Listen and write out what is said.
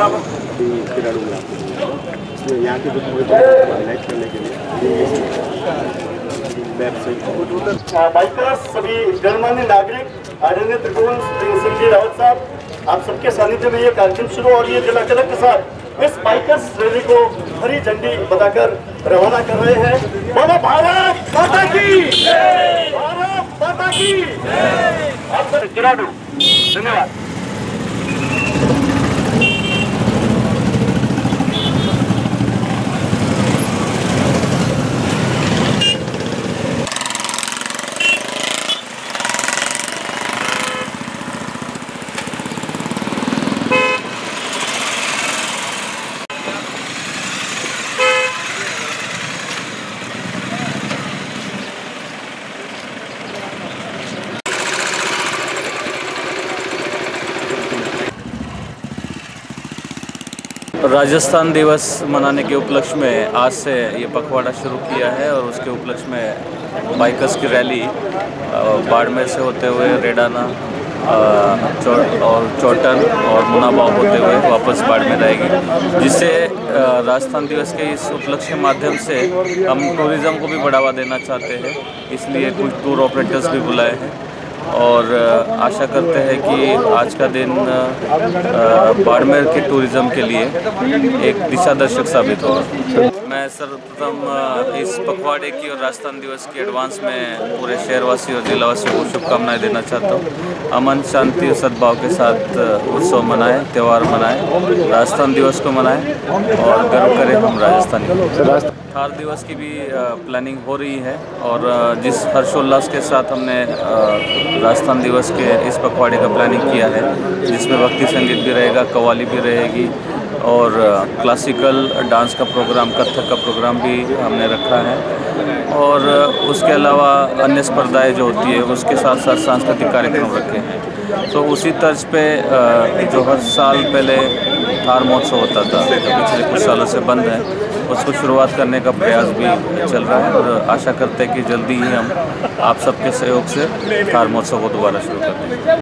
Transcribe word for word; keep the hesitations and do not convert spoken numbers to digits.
यहाँ के हाईलाइट करने के लिए बाइकर्स, सभी गणमान्य नागरिक, आदरणीय त्रिभुवन सिंह जी रावत साहब, आप सबके सानिध्य में ये कार्यक्रम शुरू और ये जिला कलेक्टर के साथ इस बाइकर्स रैली को हरी झंडी बताकर रवाना कर रहे हैं। बोलो भारत माता की, भारत माता की। आप सर गिरा दो, धन्यवाद। राजस्थान दिवस मनाने के उपलक्ष्य में आज से ये पखवाड़ा शुरू किया है और उसके उपलक्ष्य में बाइकर्स की रैली बाड़मेर से होते हुए रेडाना चौ और चौटन और मुनाबाव होते हुए वापस बाड़मेर आएगी, जिससे राजस्थान दिवस के इस उपलक्ष्य के माध्यम से हम टूरिज़्म को भी बढ़ावा देना चाहते हैं। इसलिए कुछ टूर ऑपरेटर्स भी बुलाए हैं और आशा करते हैं कि आज का दिन बाड़मेर के टूरिज़्म के लिए एक दिशा दर्शक साबित होगा। मैं सर्वप्रथम इस पखवाड़े की और राजस्थान दिवस की एडवांस में पूरे शहरवासी और जिलावासियों को शुभकामनाएं देना चाहता हूँ। अमन, शांति और सद्भाव के साथ उत्सव मनाएं, त्यौहार मनाएं, राजस्थान दिवस को मनाएं और गर्व करें हम राजस्थानी। थार दिवस की भी प्लानिंग हो रही है और जिस हर्षोल्लास के साथ हमने राजस्थान दिवस के इस पखवाड़े का प्लानिंग किया है, जिसमें भक्ति संगीत भी रहेगा, कव्वाली भी रहेगी और क्लासिकल डांस का प्रोग्राम, कथक का प्रोग्राम भी हमने रखा है और उसके अलावा अन्य स्पर्धाएं जो होती है उसके साथ साथ सांस्कृतिक कार्यक्रम रखे हैं। तो उसी तर्ज पे जो हर साल पहले थार महोत्सव होता था, पिछले कुछ सालों से बंद है, उसको शुरुआत करने का प्रयास भी चल रहा है और आशा करते हैं कि जल्दी ही हम आप सबके सहयोग से थार महोत्सव को दोबारा शुरू कर देंगे।